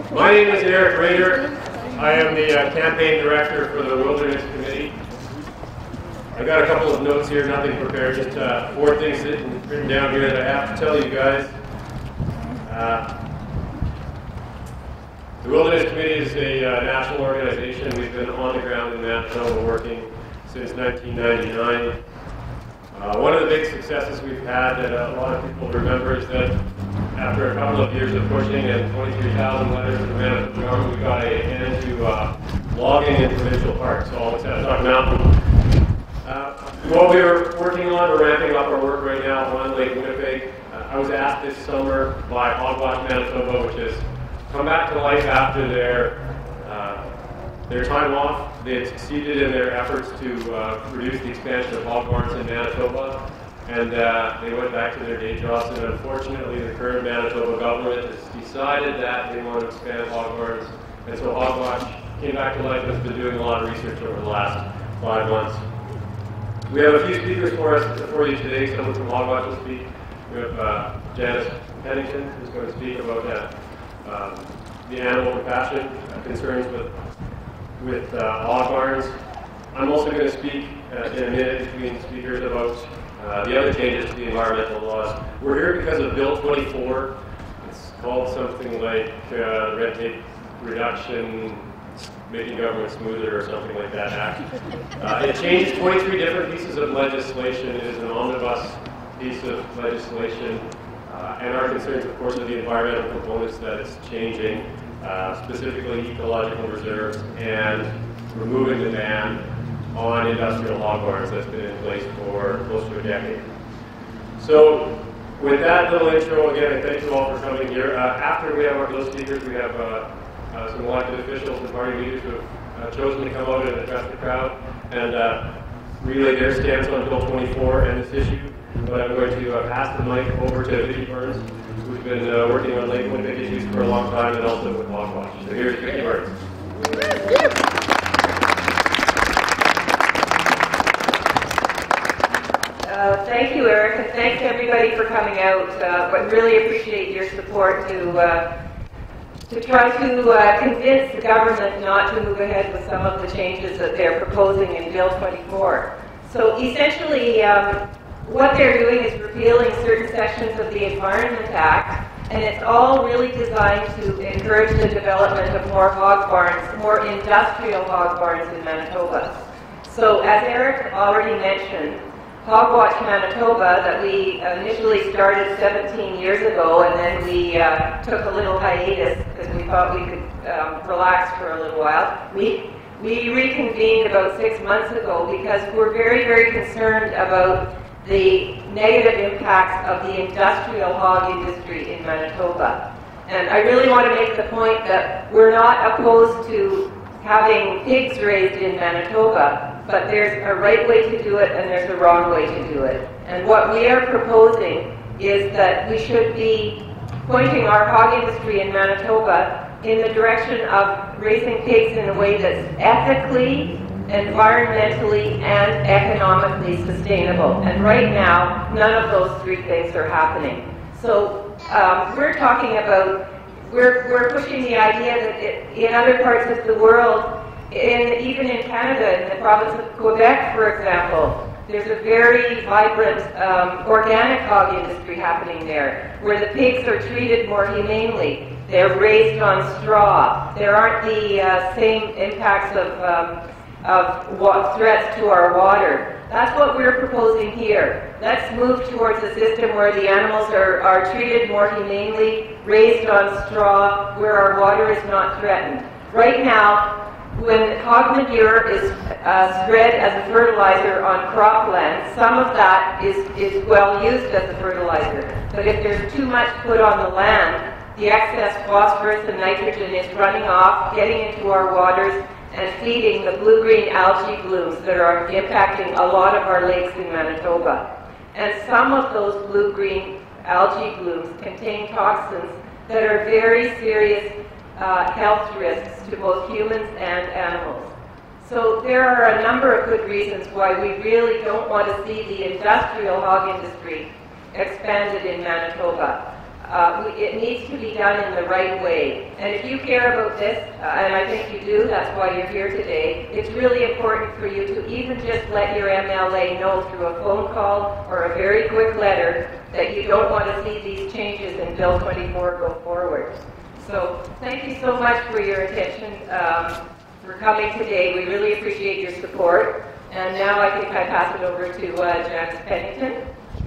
My name is Eric Rader. I am the campaign director for the Wilderness Committee. I've got a couple of notes here, nothing prepared, just 4 things written down here that I have to tell you guys. The Wilderness Committee is a national organization. We've been on the ground in Manitoba working since 1999. One of the big successes we've had that a lot of people remember is that after a couple of years of pushing and 23,000 letters to the Manitoba government, we got a hand to logging in provincial parks, all at Saskatchewan Mountain. What we were working on, we're ramping up our work right now on Lake Winnipeg. I was asked this summer by Hogwatch Manitoba, which has come back to life after their time off. They had succeeded in their efforts to reduce the expansion of hog barns in Manitoba, and they went back to their day jobs, and unfortunately the current Manitoba government has decided that they want to expand hog barns, and so Hogwatch came back to life and has been doing a lot of research over the last 5 months. We have a few speakers for you today. Someone from Hogwatch will speak. We have Janice Pennington, who's going to speak about the animal compassion concerns with hog barns. I'm also going to speak in a minute between speakers about the other changes to the environmental laws. We're here because of Bill 24. It's called something like Red Tape Reduction, Making Government Smoother, or something like that act. It changes 23 different pieces of legislation. It is an omnibus piece of legislation. And our concerns, of course, are the environmental components that it's changing, specifically ecological reserves and removing the ban on industrial hog barns that's been in place for close to a decade. So with that little intro, again, thank you all for coming here. After we have those speakers, we have some elected officials and party leaders who have chosen to come out and address the crowd and relay their stance on Bill 24 and this issue. But I'm going to pass the mic over to Vicki Burns, who's been working on Lake Winnipeg issues for a long time and also with Hogwatch. So here's Vicki Burns. Thank you, Eric, and thanks everybody for coming out. But really appreciate your support to try to convince the government not to move ahead with some of the changes that they're proposing in Bill 24. So essentially, what they're doing is repealing certain sections of the Environment Act, and it's all really designed to encourage the development of more hog barns, more industrial hog barns in Manitoba. So as Eric already mentioned, Hogwatch Manitoba, that we initially started 17 years ago, and then we took a little hiatus because we thought we could relax for a little while. We reconvened about 6 months ago because we're very, very concerned about the negative impacts of the industrial hog industry in Manitoba. And I really want to make the point that we're not opposed to having pigs raised in Manitoba, but there's a right way to do it and there's a wrong way to do it. And what we are proposing is that we should be pointing our hog industry in Manitoba in the direction of raising pigs in a way that's ethically, environmentally, and economically sustainable. And right now, none of those 3 things are happening. So we're talking about, we're pushing the idea that in other parts of the world, even in Canada, in the province of Quebec, for example, there's a very vibrant organic hog industry happening there, where the pigs are treated more humanely. They're raised on straw. There aren't the same impacts of threats to our water. That's what we're proposing here. Let's move towards a system where the animals are treated more humanely, raised on straw, where our water is not threatened. Right now, when hog manure is spread as a fertilizer on cropland, some of that is well used as a fertilizer. But if there's too much put on the land, the excess phosphorus and nitrogen is running off, getting into our waters, and feeding the blue-green algae blooms that are impacting a lot of our lakes in Manitoba. And some of those blue-green algae blooms contain toxins that are very serious health risks to both humans and animals. So there are a number of good reasons why we really don't want to see the industrial hog industry expanded in Manitoba. It needs to be done in the right way. And if you care about this, and I think you do, that's why you're here today, it's really important for you to even just let your MLA know through a phone call or a very quick letter that you don't want to see these changes in Bill 24 go forward. So thank you so much for your attention, for coming today. We really appreciate your support. And now I think I pass it over to Janice Pennington.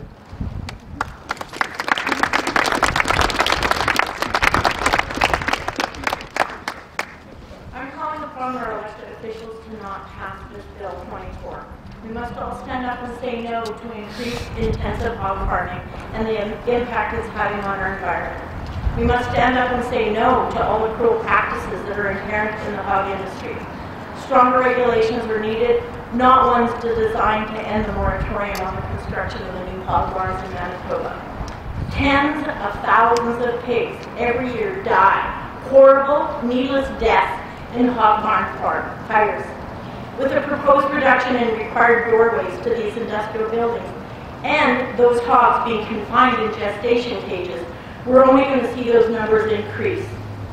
I'm calling upon our elected officials to not pass this Bill 24. We must all stand up and say no to increased intensive hog farming and the impact it's having on our environment. We must stand up and say no to all the cruel practices that are inherent in the hog industry. Stronger regulations are needed, not ones designed to end the moratorium on the construction of the new hog barns in Manitoba. Tens of thousands of pigs every year die horrible, needless deaths in hog barn fires. With a proposed reduction in required doorways to these industrial buildings and those hogs being confined in gestation cages, we're only going to see those numbers increase.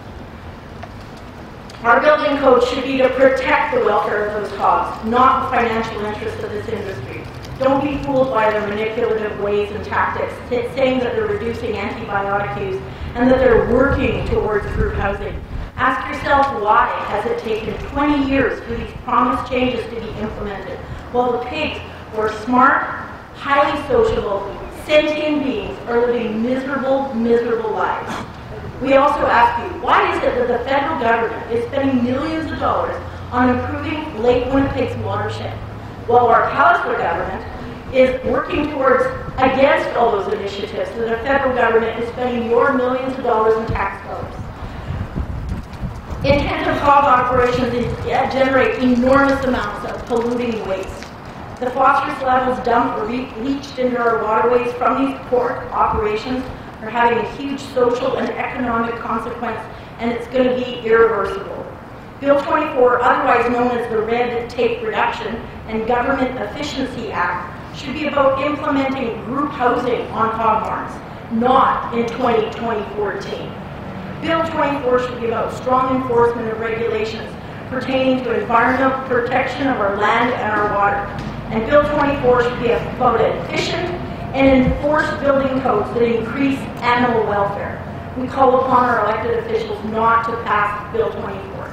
Our building code should be to protect the welfare of those hogs, not the financial interests of this industry. Don't be fooled by their manipulative ways and tactics, saying that they're reducing antibiotic use and that they're working towards group housing. Ask yourself, why has it taken 20 years for these promised changes to be implemented, while the pigs, who are smart, highly sociable, sentient beings, are living miserable, miserable lives? We also ask you, why is it that the federal government is spending millions of dollars on improving Lake Winnipeg's watershed, while our Palliser government is working against all those initiatives that the federal government is spending your millions of dollars in tax dollars? Intensive hog operations generate enormous amounts of polluting waste. The phosphorus levels dumped or leached into our waterways from these pork operations are having a huge social and economic consequence, and it's going to be irreversible. Bill 24, otherwise known as the Red Tape Reduction and Government Efficiency Act, should be about implementing group housing on hog barns, not in 2014. Bill 24 should be about strong enforcement of regulations pertaining to environmental protection of our land and our water. And Bill 24 should be about efficient and enforced building codes that increase animal welfare. We call upon our elected officials not to pass Bill 24.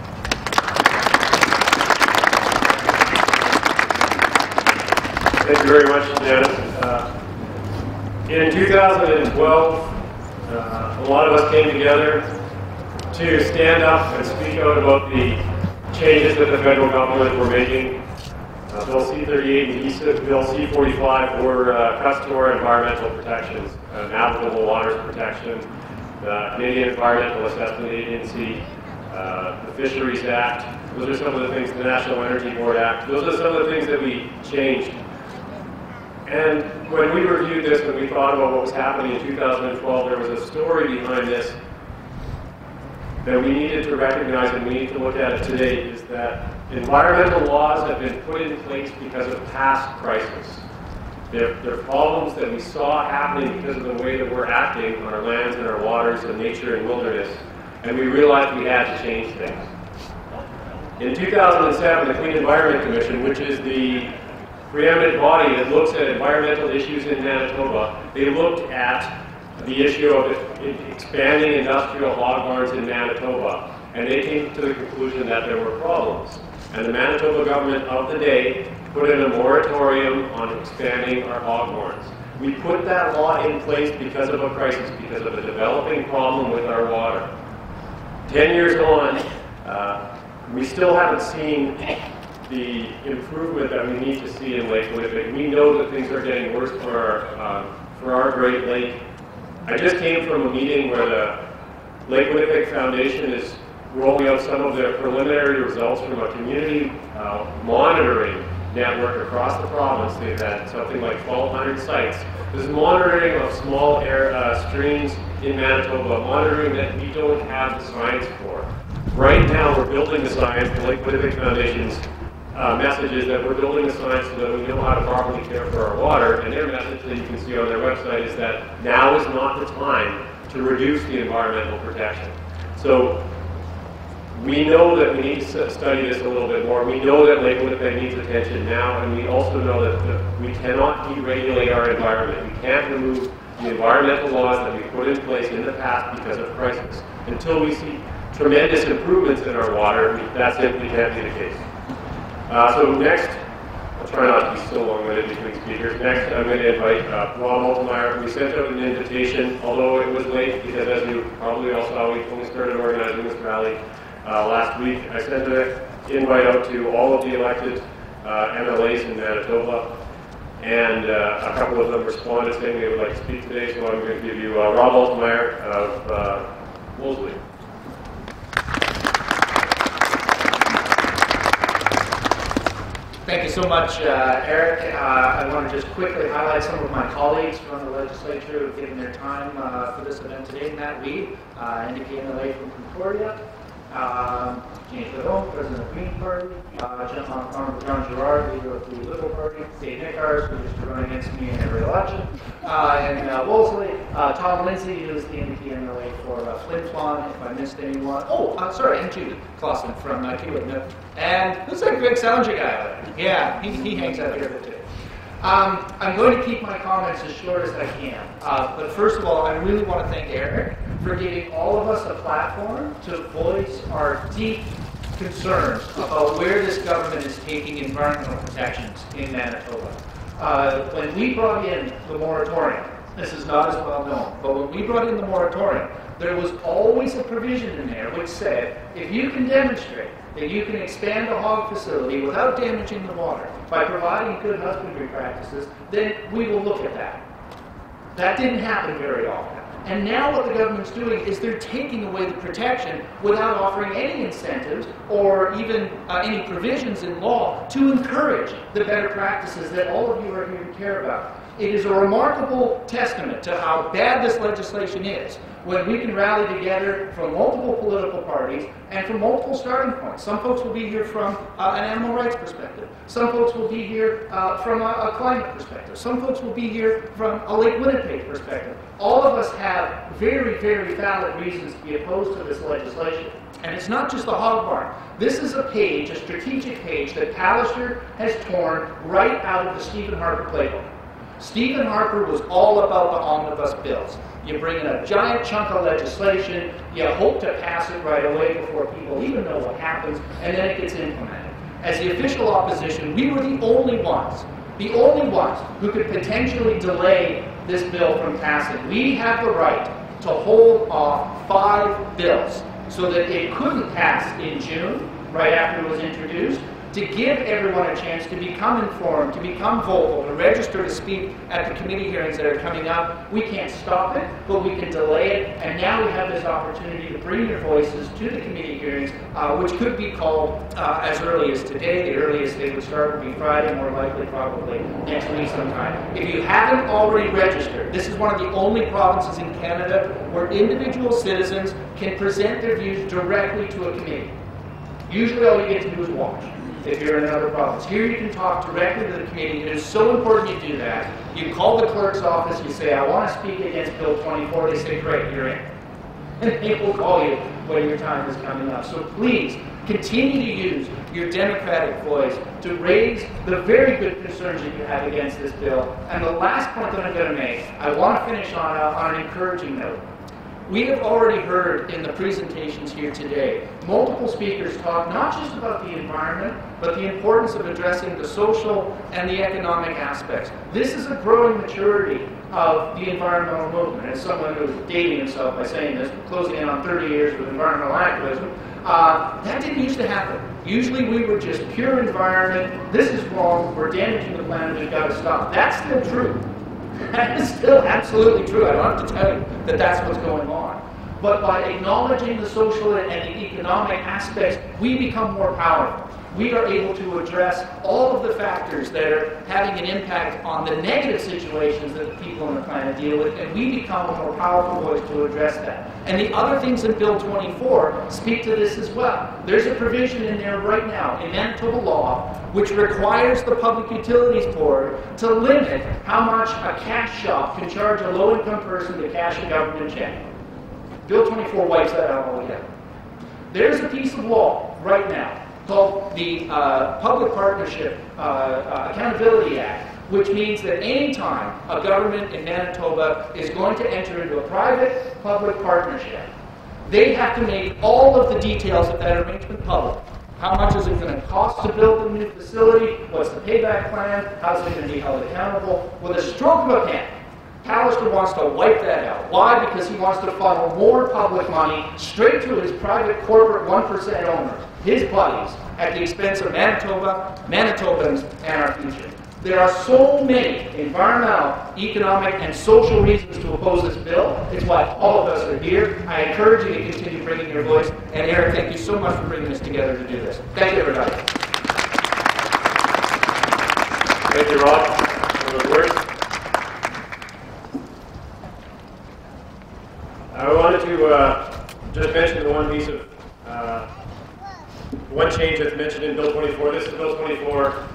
Thank you very much, Janice. In 2012, a lot of us came together to stand up and speak out about the changes that the federal government were making. Bill C-38 and Bill C-45 were cuts to our environmental protections, navigable waters protection, the Canadian Environmental Assessment Agency, the Fisheries Act. Those are some of the things, the National Energy Board Act. Those are some of the things that we changed. And when we reviewed this, when we thought about what was happening in 2012, there was a story behind this that we needed to recognize and we need to look at it today, is that environmental laws have been put in place because of past crises. They're problems that we saw happening because of the way that we're acting on our lands and our waters and nature and wilderness, and we realized we had to change things. In 2007, the Clean Environment Commission, which is the preeminent body that looks at environmental issues in Manitoba, they looked at the issue of expanding industrial hog barns in Manitoba, and they came to the conclusion that there were problems. And the Manitoba government of the day put in a moratorium on expanding our hog barns. We put that law in place because of a crisis, because of a developing problem with our water. 10 years on, we still haven't seen the improvement that we need to see in Lake Winnipeg. We know that things are getting worse for our Great Lake. I just came from a meeting where the Lake Winnipeg Foundation is rolling out some of their preliminary results from a community monitoring network across the province. They've had something like 1,200 sites. This is monitoring of small streams in Manitoba, monitoring that we don't have the science for. Right now, we're building the science. The Lake Winnipeg Foundation's message is that we're building a science so that we know how to properly care for our water, and their message that you can see on their website is that now is not the time to reduce the environmental protection. So we know that we need to study this a little bit more. We know that Lake Winnipeg needs attention now, and we also know that we cannot deregulate our environment. We can't remove the environmental laws that we put in place in the past because of crisis. Until we see tremendous improvements in our water, that simply can't be the case. So next, I'll try not to be so long-winded between speakers. Next, I'm going to invite Rob Altemeyer. We sent out an invitation, although it was late, because as you probably all saw, we only started organizing this rally last week. I sent an invite out to all of the elected MLAs in Manitoba, and a couple of them responded saying they would like to speak today, so I'm going to give you Rob Altemeyer of Wolseley. Thank you so much, Eric. I want to just quickly highlight some of my colleagues from the legislature who have given their time for this event today. Matt Reid, NDP MLA from Concordia, James Legault, President of the Green Party, John Gerard, leader of the Liberal Party, Dave Nickars, who used to run against me in every election, and Wolseley, Tom Lindsay, who is the NDP MLA for Flin Flon, if I missed anyone. Sorry, and Judy Clausen from Kiewit. And who's that Greg Salinger guy? Yeah, he hangs out here too. I'm going to keep my comments as short as I can. But first of all, I really want to thank Eric for giving all of us a platform to voice our deep concerns about where this government is taking environmental protections in Manitoba. When we brought in the moratorium, this is not as well known, but when we brought in the moratorium, there was always a provision in there which said, if you can demonstrate that you can expand a hog facility without damaging the water by providing good husbandry practices, then we will look at that. That didn't happen very often. And now what the government's doing is they're taking away the protection without offering any incentives or even any provisions in law to encourage the better practices that all of you are here to care about. It is a remarkable testament to how bad this legislation is when we can rally together from multiple political parties and from multiple starting points. Some folks will be here from an animal rights perspective. Some folks will be here from a climate perspective. Some folks will be here from a Lake Winnipeg perspective. All of us have very, very valid reasons to be opposed to this legislation. And it's not just the hog barn. This is a page, a strategic page, that Pallister has torn right out of the Stephen Harper playbook. Stephen Harper was all about the omnibus bills. You bring in a giant chunk of legislation, you hope to pass it right away before people even know what happens, and then it gets implemented. As the official opposition, we were the only ones who could potentially delay this bill from passing. We have the right to hold off 5 bills so that it couldn't pass in June, right after it was introduced, to give everyone a chance to become informed, to become vocal, to register to speak at the committee hearings that are coming up. We can't stop it, but we can delay it, and now we have this opportunity to bring your voices to the committee hearings, which could be called as early as today. The earliest they would start would be Friday, more likely probably next week sometime. If you haven't already registered, this is one of the only provinces in Canada where individual citizens can present their views directly to a committee. Usually all you get to do is watch. If you're in another province. Here you can talk directly to the committee. It is so important you do that. You call the clerk's office, you say, I want to speak against Bill 24. They say, great, you're in. And they will call you when your time is coming up. So please, continue to use your democratic voice to raise the very good concerns that you have against this bill. And the last point that I'm going to make, I want to finish on an encouraging note. We have already heard in the presentations here today, multiple speakers talk not just about the environment, but the importance of addressing the social and the economic aspects. This is a growing maturity of the environmental movement. As someone who is dating himself by saying this, closing in on 30 years with environmental activism, that didn't used to happen. Usually we were just pure environment, this is wrong, we're damaging the planet, we've got to stop. That's still true. That is still absolutely true. I don't have to tell you that that's what's going on. But by acknowledging the social and the economic aspects, we become more powerful. we are able to address all of the factors that are having an impact on the negative situations that the people on the planet deal with, and we become a more powerful voice to address that. And the other things in Bill 24 speak to this as well. There's a provision in there right now in Manitoba law which requires the Public Utilities Board to limit how much a cash shop can charge a low-income person to cash a government check. Bill 24 wipes that out altogether. There's a piece of law right now called the Public Partnership Accountability Act, which means that any time a government in Manitoba is going to enter into a private-public partnership, they have to make all of the details of that arrangement public. How much is it going to cost to build the new facility? What's the payback plan? How's it going to be held accountable? With a stroke of a pen, Callister wants to wipe that out. Why? Because he wants to funnel more public money straight to his private corporate 1% owners, his buddies, at the expense of Manitoba, Manitobans, and our future. There are so many environmental, economic, and social reasons to oppose this bill. It's why all of us are here. I encourage you to continue bringing your voice. And Eric, thank you so much for bringing us together to do this. Thank you, everybody. Thank you, Rob, for those words. I wanted to just mention the one piece of one change that's mentioned in Bill 24. This is Bill 24.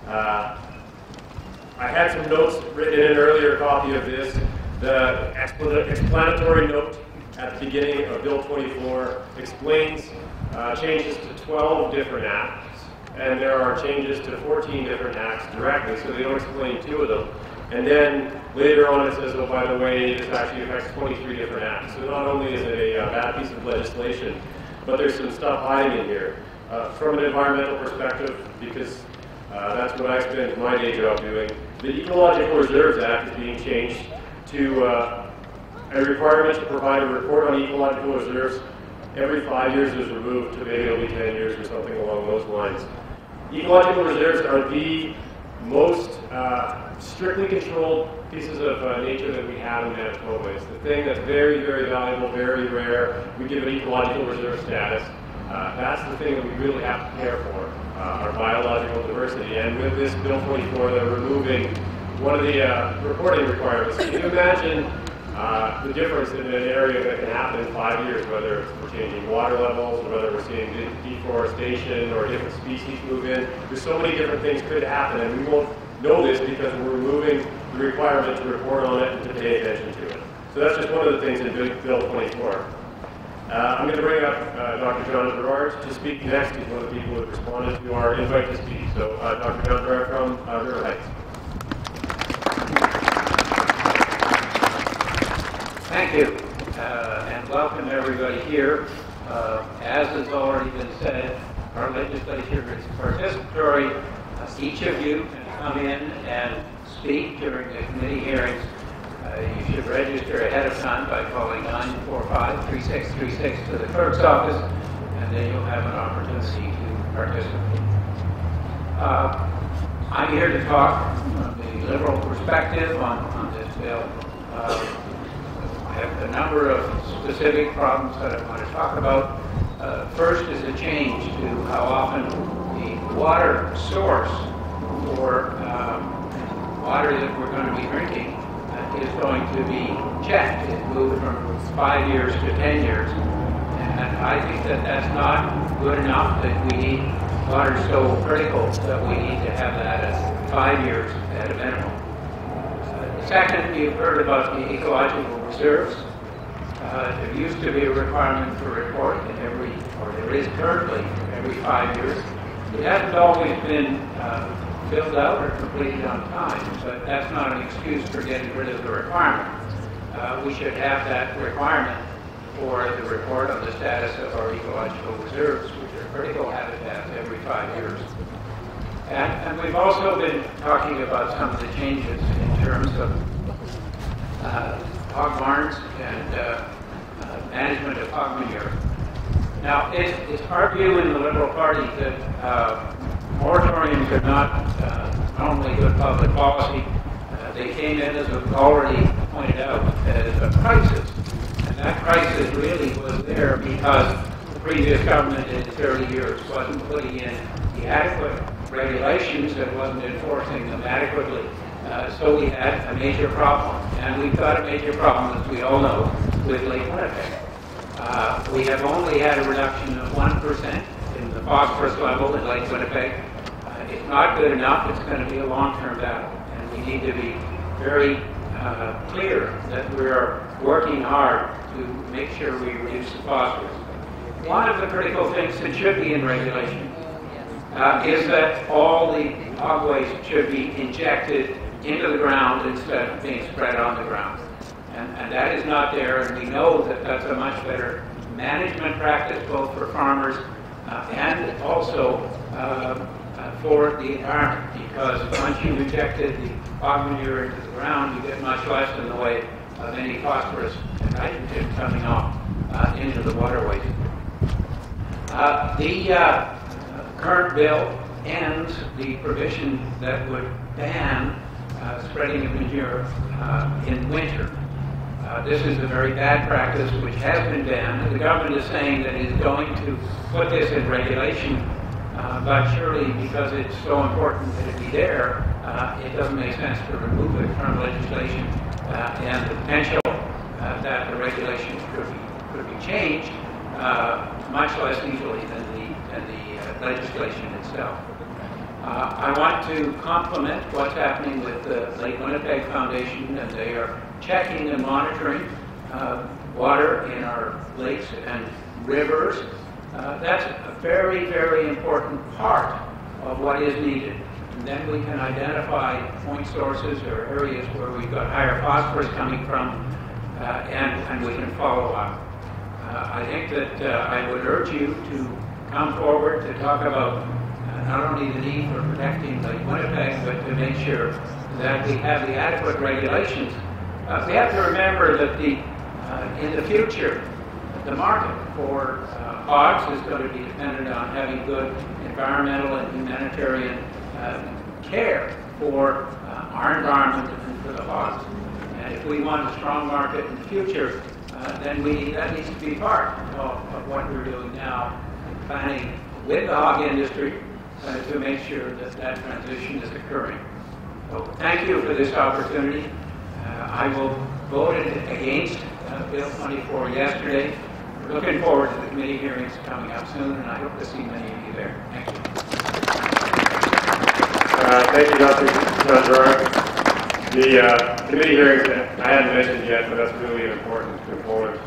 I had some notes written in an earlier copy of this. The explanatory note at the beginning of Bill 24 explains changes to 12 different acts, and there are changes to 14 different acts directly, so they don't explain 2 of them. And then later on it says, oh, by the way, this actually affects 23 different acts. So not only is it a bad piece of legislation, but there's some stuff hiding in here. From an environmental perspective, because that's what I spend my day job doing, the Ecological Reserves Act is being changed to a requirement to provide a report on ecological reserves every 5 years is removed to maybe it'll be 10 years or something along those lines. Ecological reserves are the most strictly controlled pieces of nature that we have in Manitoba. It's the thing that's very, very valuable, very rare. We give it ecological reserve status. That's the thing that we really have to care for, our biological diversity. And with this Bill 24, they're removing one of the reporting requirements. Can you imagine the difference in an area that can happen in 5 years, whether we're changing water levels, or whether we're seeing deforestation, or different species move in? There's so many different things could happen, and we won't know this because we're removing the requirement to report on it and to pay attention to it. So that's just one of the things in Bill 24. I'm going to bring up Dr. John Gerard to speak next. He's one of the people who responded to our invite to speak. So Dr. John Gerard from River Heights. Thank you, and welcome everybody here. As has already been said, our legislature is participatory. Each of you can come in and speak during the committee hearings. You should register ahead of time by calling 945-3636 to the clerk's office, and then you'll have an opportunity to participate. I'm here to talk from the Liberal perspective on this bill. I have a number of specific problems that I want to talk about. First is a change to how often the water source for water that we're going to be drinking is going to be checked. It moved from 5 years to 10 years. And I think that that's not good enough, that we need water so critical that we need to have that at 5 years at a minimum. Second, you've heard about the ecological reserves. There used to be a requirement for report or there is currently every 5 years. It hasn't always been filled out or completed on time, but that's not an excuse for getting rid of the requirement. We should have that requirement for the report on the status of our ecological reserves, which are critical habitats, every 5 years. And we've also been talking about some of the changes in terms of hog barns and management of hog manure. Now, it's our view in the Liberal Party that moratoriums are not only good public policy. They came in, as we've already pointed out, as a crisis. And that crisis really was there because the previous government in its early years wasn't putting in the adequate regulations and wasn't enforcing them adequately. So we had a major problem. And we've got a major problem, as we all know, with Lake Winnipeg. We have only had a reduction of 1% in the phosphorus level in Lake Winnipeg. It's not good enough. It's going to be a long-term battle. And we need to be very clear that we are working hard to make sure we reduce the phosphorus. One of the critical things that should be in regulation is that all the hog waste should be injected into the ground instead of being spread on the ground. And that is not there, and we know that that's a much better management practice both for farmers and also for the environment, because once you've injected the hog manure into the ground, you get much less in the way of any phosphorus and nitrogen coming off into the waterways. The current bill ends the provision that would ban spreading of manure in winter. This is a very bad practice which has been banned. The government is saying that it is going to put this in regulation, but surely because it's so important that it be there, it doesn't make sense to remove it from legislation, and the potential that the regulations could be changed much less easily than the legislation itself. I want to compliment what's happening with the Lake Winnipeg Foundation, and they are checking and monitoring water in our lakes and rivers. That's a very, very important part of what is needed. And then we can identify point sources or areas where we've got higher phosphorus coming from, and we can follow up. I think that I would urge you to come forward to talk about not only the need for protecting Lake Winnipeg, but to make sure that we have the adequate regulations. We have to remember that in the future, the market for hogs is going to be dependent on having good environmental and humanitarian care for our environment and for the hogs. And if we want a strong market in the future, then that needs to be part of what we're doing now, planning with the hog industry to make sure that that transition is occurring. So thank you for this opportunity. I voted against Bill 24 yesterday. We're looking forward to the committee hearings coming up soon, and I hope to see many of you there. Thank you. Thank you, Dr. Gerard. The committee hearings, I hadn't mentioned yet, but that's really an important component.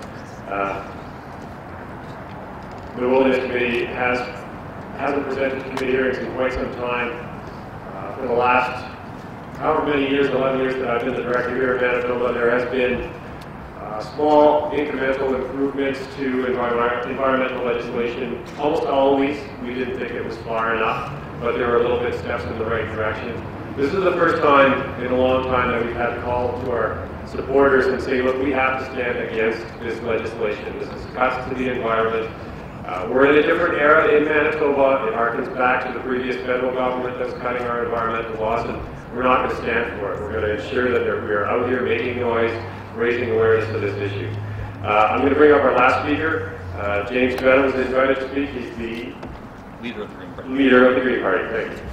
The Wilderness Committee hasn't presented committee hearings in quite some time. For the last however many years, 11 years that I've been the director here in Manitoba, there has been small incremental improvements to environmental legislation. Almost always, we didn't think it was far enough, but there were little bit steps in the right direction. This is the first time in a long time that we've had to call to our supporters and say, look, we have to stand against this legislation. This is cuts to the environment. We're in a different era in Manitoba. It harkens back to the previous federal government that was cutting our environmental laws, and we're not going to stand for it. We're going to ensure that we are out here making noise, raising awareness of this issue. I'm going to bring up our last speaker. James Bennett was invited to speak. He's the leader of the Green Party. Leader of the Green Party. Thank you.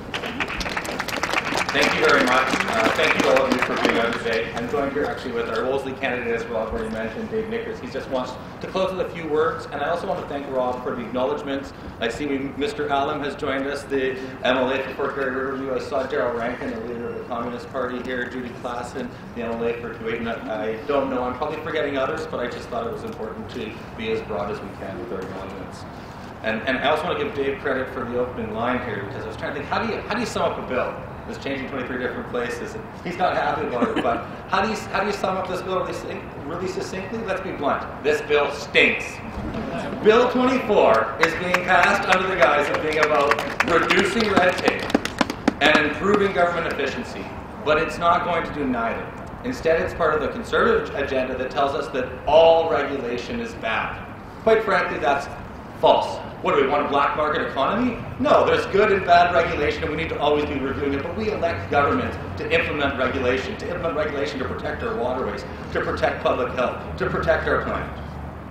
Thank you very much. Thank you to all of you for being out today. I'm joined here actually with our Wolseley candidate, as Rob already mentioned, Dave Nickers. He just wants to close with a few words, and I also want to thank Rob for the acknowledgements. I see Mr. Allen has joined us, the MLA for Fort Garry Riverview. I saw Gerald Rankin, the leader of the Communist Party here, Judy Klassen, the MLA for Kuwait. I don't know, I'm probably forgetting others, but I just thought it was important to be as broad as we can with our acknowledgements. And I also want to give Dave credit for the opening line here, because I was trying to think, how do you sum up a bill? It's changing 23 different places, and he's not happy about it. But how do you sum up this bill really succinctly? Let's be blunt. This bill stinks. Bill 24 is being passed under the guise of being about reducing red tape and improving government efficiency, but it's not going to do neither. Instead, it's part of the conservative agenda that tells us that all regulation is bad. Quite frankly, that's false. What do we want, a black market economy? No, there's good and bad regulation, and we need to always be reviewing it, but we elect government to implement regulation to protect our waterways, to protect public health, to protect our planet.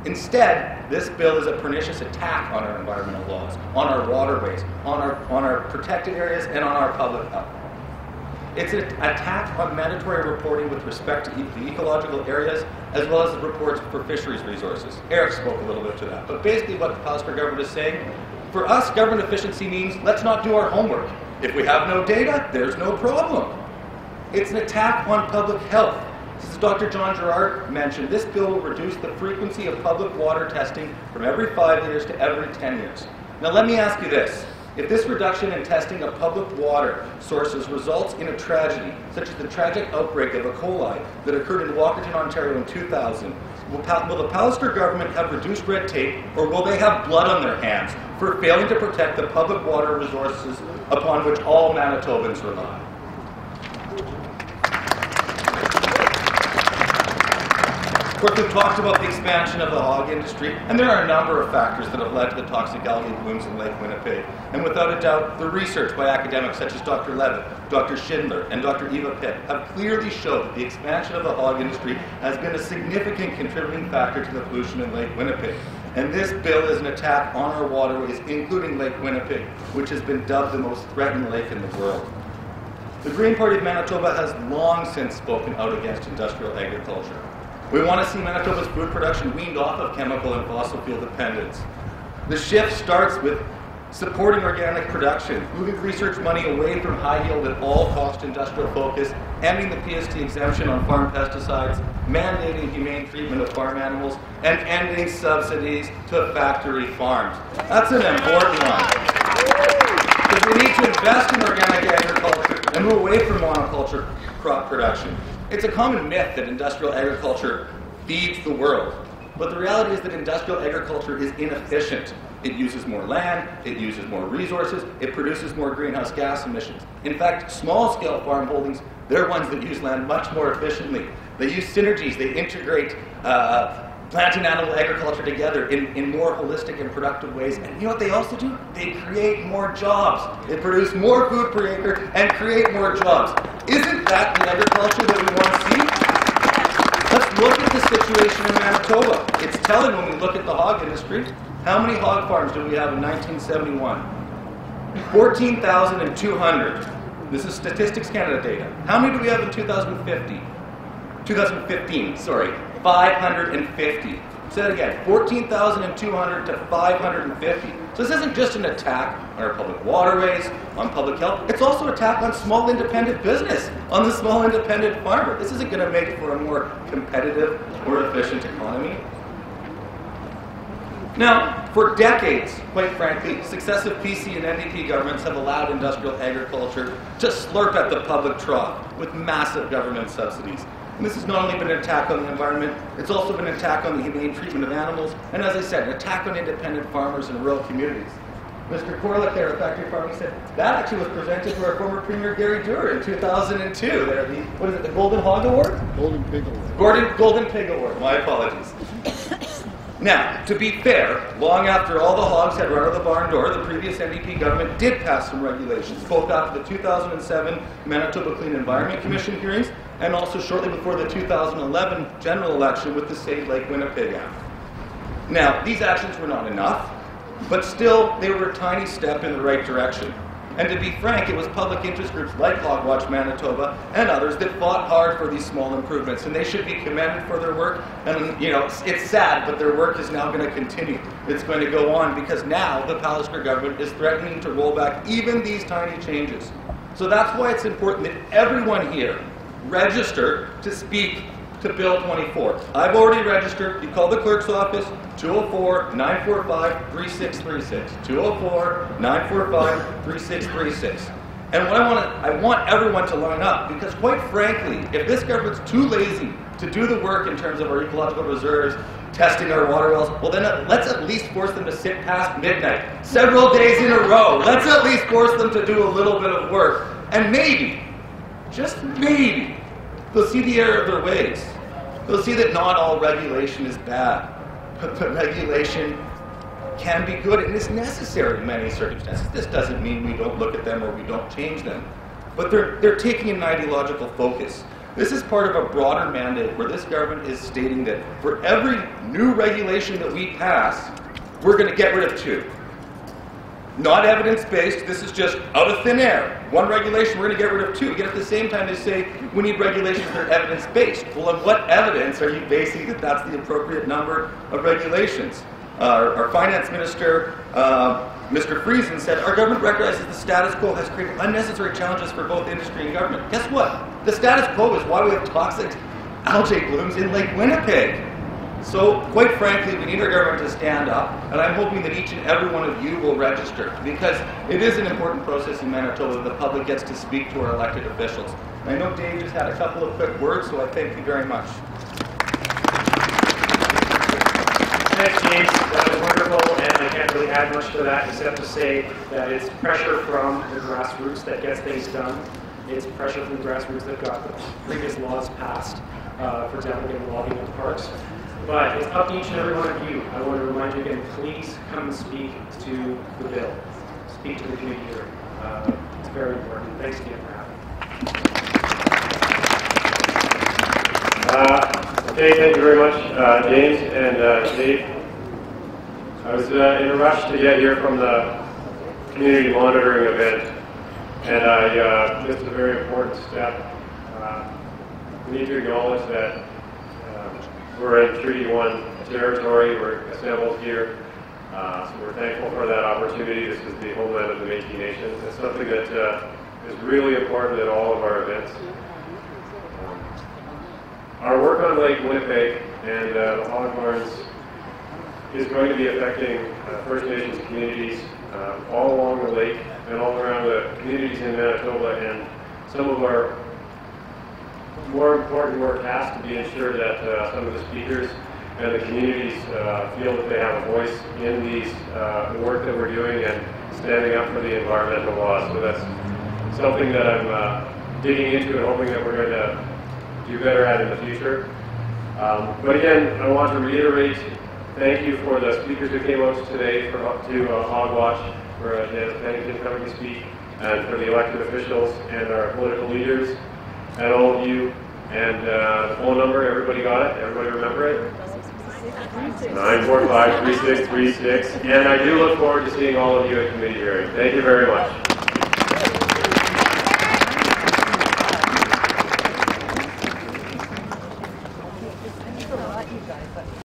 Instead, this bill is a pernicious attack on our environmental laws, on our waterways, on our protected areas, and on our public health. It's an attack on mandatory reporting with respect to the ecological areas, as well as the reports for fisheries resources. Eric spoke a little bit to that. But basically what the Palliser government is saying, for us, government efficiency means let's not do our homework. If we have no data, there's no problem. It's an attack on public health. As Dr. John Gerard mentioned, this bill will reduce the frequency of public water testing from every 5 years to every 10 years. Now let me ask you this. If this reduction in testing of public water sources results in a tragedy, such as the tragic outbreak of E. coli that occurred in Walkerton, Ontario in 2000, will the Palliser government have reduced red tape, or will they have blood on their hands for failing to protect the public water resources upon which all Manitobans rely? Of course, we've talked about the expansion of the hog industry, and there are a number of factors that have led to the toxic algae blooms in Lake Winnipeg. And without a doubt, the research by academics such as Dr. Levitt, Dr. Schindler, and Dr. Eva Pitt have clearly showed that the expansion of the hog industry has been a significant contributing factor to the pollution in Lake Winnipeg. And this bill is an attack on our waterways, including Lake Winnipeg, which has been dubbed the most threatened lake in the world. The Green Party of Manitoba has long since spoken out against industrial agriculture. We want to see Manitoba's food production weaned off of chemical and fossil fuel dependence. The shift starts with supporting organic production, moving research money away from high-yield at all-cost industrial focus, ending the PST exemption on farm pesticides, mandating humane treatment of farm animals, and ending subsidies to factory farms. That's an important one. Because we need to invest in organic agriculture and move away from monoculture crop production. It's a common myth that industrial agriculture feeds the world. But the reality is that industrial agriculture is inefficient. It uses more land, it uses more resources, it produces more greenhouse gas emissions. In fact, small-scale farm holdings, they're ones that use land much more efficiently. They use synergies, they integrate plant and animal agriculture together in more holistic and productive ways. And you know what they also do? They create more jobs. They produce more food per acre and create more jobs. Isn't that the agriculture that we want to see? Let's look at the situation in Manitoba. It's telling when we look at the hog industry. How many hog farms did we have in 1971? 14,200. This is Statistics Canada data. How many do we have in 2015, 550. Say that again, 14,200 to 550. So this isn't just an attack on our public waterways, on public health. It's also an attack on small independent business, on the small independent farmer. This isn't going to make for a more competitive or efficient economy. Now, for decades, quite frankly, successive PC and NDP governments have allowed industrial agriculture to slurp at the public trough with massive government subsidies. And this has not only been an attack on the environment, it's also been an attack on the humane treatment of animals, and as I said, an attack on independent farmers in rural communities. Mr. Corlick there at Factory Farming said that actually was presented to our former Premier Gary Dewar in 2002. There, the Golden Hog Award? Golden Pig Award. Golden Pig Award, my apologies. Now, to be fair, long after all the hogs had run out of the barn door, the previous NDP government did pass some regulations, both after the 2007 Manitoba Clean Environment Commission hearings and also shortly before the 2011 general election with the Save Lake Winnipeg Act. Now, these actions were not enough, but still, they were a tiny step in the right direction. And to be frank, it was public interest groups like Hogwatch Manitoba and others that fought hard for these small improvements, and they should be commended for their work. And you know, it's sad, but their work is now going to continue. It's going to go on because now the Palliser government is threatening to roll back even these tiny changes. So that's why it's important that everyone here register to speak to Bill 24. I've already registered. You call the clerk's office, 204-945-3636. 204-945-3636. And what I want everyone to line up, because quite frankly, if this government's too lazy to do the work in terms of our ecological reserves, testing our water wells, well then let's at least force them to sit past midnight, several days in a row. Let's at least force them to do a little bit of work. And maybe, just maybe, they'll see the error of their ways. They'll see that not all regulation is bad, but regulation can be good and is necessary in many circumstances. This doesn't mean we don't look at them or we don't change them. But they're taking an ideological focus. This is part of a broader mandate where this government is stating that for every new regulation that we pass, we're going to get rid of 2. Not evidence-based, this is just out of thin air. One regulation, we're going to get rid of 2. Yet at the same time, they say we need regulations that are evidence-based. Well, on what evidence are you basing that that's the appropriate number of regulations? Our finance minister, Mr. Friesen, said, our government recognizes the status quo has created unnecessary challenges for both industry and government. Guess what? The status quo is why we have toxic algae blooms in Lake Winnipeg. So, quite frankly, we need our government to stand up, and I'm hoping that each and every one of you will register, because it is an important process in Manitoba that the public gets to speak to our elected officials. And I know Dave just had a couple of quick words, so I thank you very much. Thanks, James. That was wonderful, and I can't really add much to that except to say that it's pressure from the grassroots that gets things done. It's pressure from the grassroots that got the previous laws passed, for example, getting logging into parks. But it's up to each and every one of you. I want to remind you again, please come and speak to the bill. Speak to the community hearing. It's very important. Thanks again for having me. Okay, thank you very much, James and Dave. I was in a rush to get here from the community monitoring event, and I missed a very important step. We need to acknowledge that we're in Treaty 1 territory. We're assembled here, so we're thankful for that opportunity. This is the homeland of the Métis Nation. It's something that is really important at all of our events. Our work on Lake Winnipeg and the hog barns is going to be affecting First Nations communities all along the lake and all around the communities in Manitoba, and some of our more important work has to be ensured that some of the speakers and the communities feel that they have a voice in these the work that we're doing and standing up for the environmental laws. So that's something that I'm digging into and hoping that we're going to do better at in the future. But again, I want to reiterate, thank you for the speakers who came out today to Hog Watch, for Janet Pennington coming to speak, and for the elected officials and our political leaders, and all of you. And the phone number, everybody got it? Everybody remember it? 945-3636. And I do look forward to seeing all of you at committee hearing. Thank you very much.